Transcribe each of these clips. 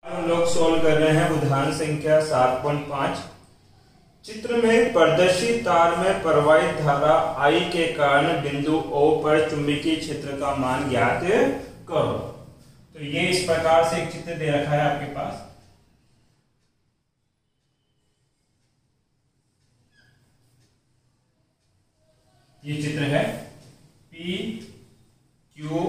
हम लोग सोल्व कर रहे हैं उदाहरण संख्या 7.5। चित्र में प्रदर्शित तार में प्रवाहित धारा I के कारण बिंदु O पर चुंबकीय क्षेत्र का मान ज्ञात करो। तो ये इस प्रकार से एक चित्र दे रखा है आपके पास। ये चित्र है P Q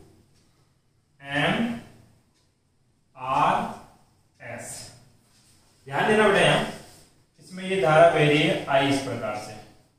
M R S। ध्यान देना बेटा, यहां इसमें ये धारा बह रही है I इस प्रकार से,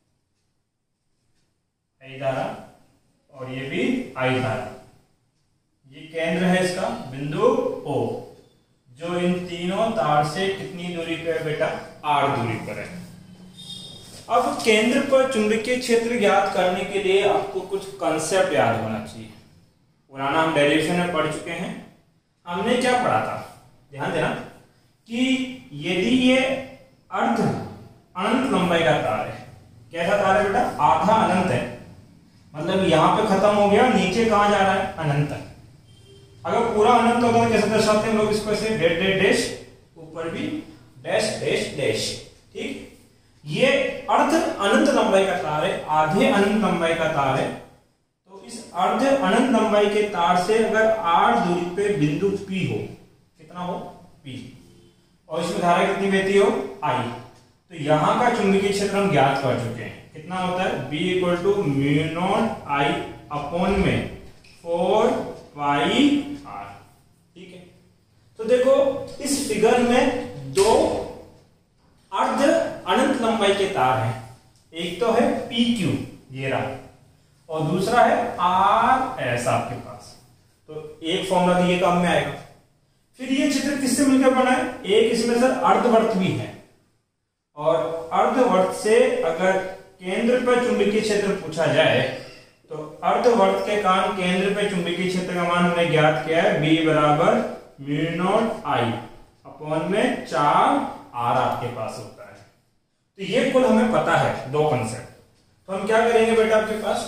I धारा और ये भी I धारा। ये केंद्र है इसका बिंदु O, जो इन तीनों तार से कितनी दूरी पर है बेटा? R दूरी पर है। अब केंद्र पर चुंबकीय क्षेत्र ज्ञात करने के लिए आपको कुछ कंसेप्ट याद होना चाहिए। पुराना हम डेरिवेशन में पढ़ चुके हैं। हमने क्या पढ़ा था? ध्यान देना कि यदि ये अर्ध अनंत लंबाई का तार है, कैसा तार है बेटा? आधा अनंत है, मतलब यहां पे खत्म हो गया, नीचे कहां जा रहा है? अनंत तक। अगर पूरा अनंत होगा तो कैसे दर्शाते हैं हम लोग इसको? ऐसे डैश डैश डैश, ऊपर भी डैश डैश डैश। ठीक, ये अर्ध अनंत लंबाई का तार है, आधे अनंत लंबाई का तार है। तो इस अर्ध अनंत लंबाई के तार से अगर r दूरी पे बिंदु P हो, कितना हो? P, और इसमें धारा कितनी बहती हो? I। तो यहां का चुंबकीय क्षेत्र हम ज्ञात कर चुके हैं। कितना होता है? B = μ0 I अपॉन में 4 पाई r। ठीक है, तो देखो इस फिगर में दो अर्ध अनंत लंबाई के तार हैं। एक तो है PQ, ये रहा, और दूसरा है RS आपके पास। तो एक फॉर्मूला दिए काम में आएगा। फिर ये चित्र किससे मिलकर बना है? एक इसमें सर अर्धवर्त भी है, और अर्धवर्त से अगर केंद्र पर चुंबकीय क्षेत्र पूछा जाए तो अर्धवर्त के कारण केंद्र पर चुंबकीय क्षेत्र का मान हमने ज्ञात किया है। B = μ0 I अपॉन में 4r आपके पास होता है। तो ये कुल हमें पता है, दो कंसेप्ट। तो हम क्या करेंगे बेटा? आपके पास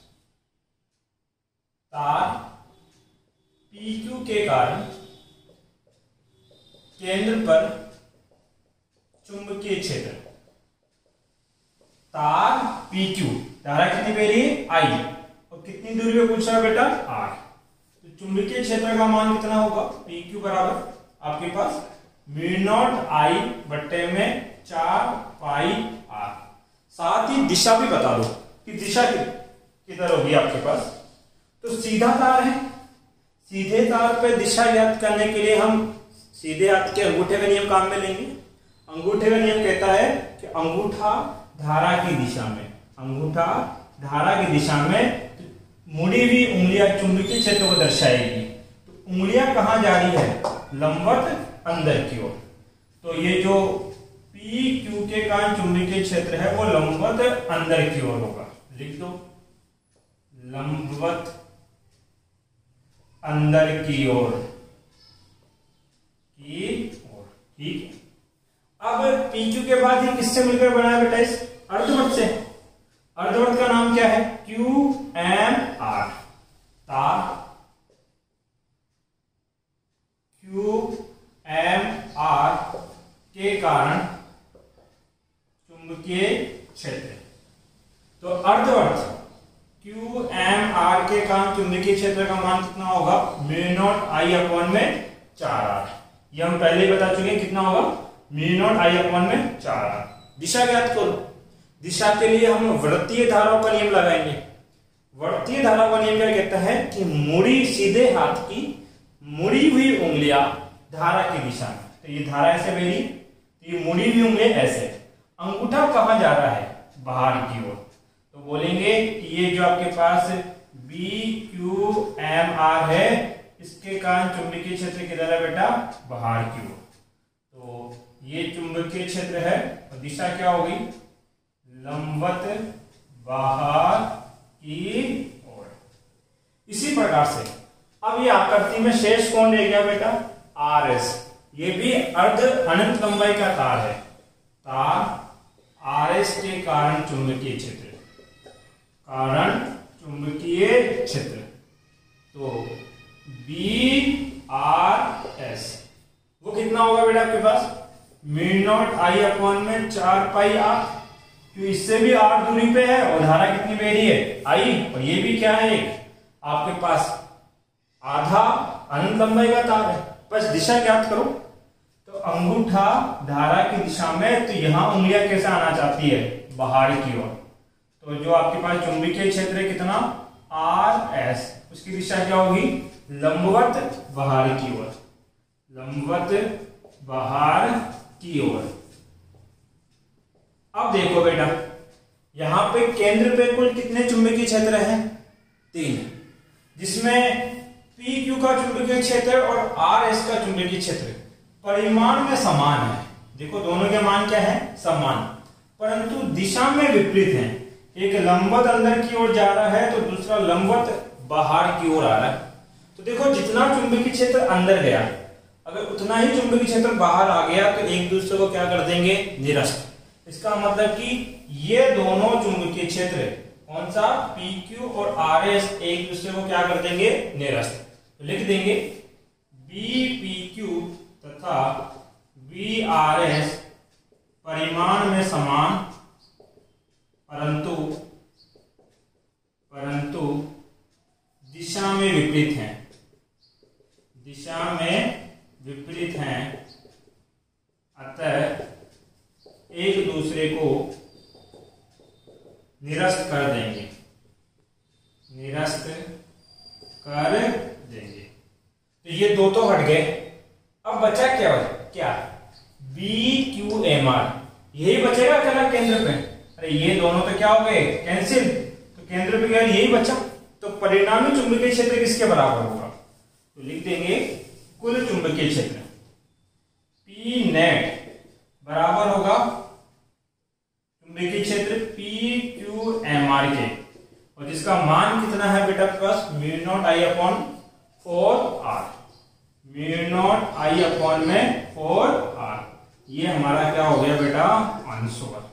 तार PQ के कारण केंद्र पर चुंबकीय क्षेत्र, तार PQ, धारा कितनी बह रही है? I, और कितनी दूरी पे पूछ रहा है बेटा? R। तो चुंबकीय क्षेत्र का मान कितना होगा? PQ बराबर आपके पास μ0 I बट्टे में 4 पाई r। साथ ही दिशा भी बता दो कि दिशा किधर होगी आपके पास। तो सीधा तार है, सीधे तार पे दिशा ज्ञात करने के लिए हम सीधे हाथ के अंगूठे का नियम काम में लेंगे। अंगूठे का नियम कहता है कि अंगूठा धारा की दिशा में, अंगूठा धारा की दिशा में मुड़ी हुई उंगलियां चुंबकीय क्षेत्र को दर्शाएगी। तो उंगलियां कहां जा रही है? लंबवत अंदर की ओर। तो ये जो PQ के कारण चुंबकीय क्षेत्र है वो लंबवत अंदर की ओर होगा। लिख दो, लंबवत अंदर की ओर, ठीक है। अब PQ के बाद ये किससे मिलकर बना है बेटा? इस अर्धवर्त से। अर्धवर्त का नाम क्या है? QMR। तार QMR के कारण चुंबकीय क्षेत्र। तो अर्धवर्त QMR के कारण चुंबकीय क्षेत्र का मान कितना होगा? μ0 I अपॉन में 4r। ये हम पहले ही बता चुके हैं, कितना होगा? μ0 I अपॉन में 4r। दिशा ज्ञात करो। दिशा के लिए हम वृत्तीय धाराओं का नियम लगाएंगे। वृत्तीय धारा का नियम क्या कहता है कि मुड़ी, सीधे हाथ की मुड़ी हुई उंगलियां धारा की दिशा में। तो ये धारा ऐसे मेरी, तो ये मुड़ी हुई उंगली ऐसे, अंगूठा कहां जा रहा है? बाहर की ओर। तो बोलेंगे कि ये जो आपके पास BQMR है, इसके कारण चुंबकीय क्षेत्र किधर है बेटा? बाहर की ओर। तो ये चुंबकीय क्षेत्र है और दिशा क्या होगी? लंबवत बाहर की ओर। इसी प्रकार से अब ये आकृति में शेष कौन रह गया बेटा? RS। ये भी अर्ध अनंत लंबाई का तार है। तार RS के कारण चुंबकीय क्षेत्र, कारण चुंबकीय क्षेत्र। तो BRS कितना होगा बेटा आपके पास, म्यू नॉट आई अपॉन में 4 पाई आर, क्यों इससे भी आर दूरी पे है और धारा कितनी बह रही है, आई, और ये भी क्या है, आपके पास आधा अनंत लंबाई का तार है। बस दिशा ज्ञात करो, तो अंगूठा धारा की दिशा में, तो यहां उंगलियां कैसे आना चाहती है, बाहर की ओर। तो जो आपके पास चुंबकीय क्षेत्र है कितना, आर एस, उसकी दिशा क्या होगी, लंबवत बाहर की ओर, लंबवत बाहर की ओर। अब देखो बेटा, यहां पे केंद्र पे कुल कितने चुंबकीय क्षेत्र हैं, 3, जिसमें पी क्यू का चुंबकीय क्षेत्र और आर एस का चुंबकीय क्षेत्र परिमाण में समान है। देखो दोनों के मान क्या है, समान, परंतु दिशा में विपरीत है। एक लंबवत अंदर की ओर जा रहा है तो दूसरा लंबवत बाहर की ओर आ रहा है। तो देखो जितना चुंबकीय क्षेत्र अंदर गया, अगर उतना ही चुंबकीय क्षेत्र बाहर आ गया तो एक दूसरे को क्या कर देंगे, निरस्त। इसका मतलब कि ये दोनों चुंबकीय क्षेत्र कौन सा, पी क्यू और आर एस, एक दूसरे को क्या कर देंगे, निरस्त। तो लिख देंगे बी पी क्यू तथा बी आर एस परिमाण में समान परंतु दिशा में विपरीत हैं, दिशा में विपरीत हैं, अतः एक दूसरे को निरस्त कर देंगे, निरस्त कर देंगे। तो ये दो तो हट गए, अब बचा क्या, बी क्यू एम आर, यही बचेगा क्या केंद्र पे, अरे ये दोनों तो क्या हो गए, कैंसिल, तो केंद्र पे क्या यही बचा। तो परिणामी चुंबकीय क्षेत्र किसके बराबर होगा, तो लिख देंगे कुल चुंबकीय क्षेत्र पी नेट बराबर होगा चुंबकीय क्षेत्र पी क्यू एम आर के, और जिसका मान कितना है बेटा आपके पास, mu naught I upon 4 R, mu naught I upon में 4 आर। ये हमारा क्या हो गया बेटा, आंसर।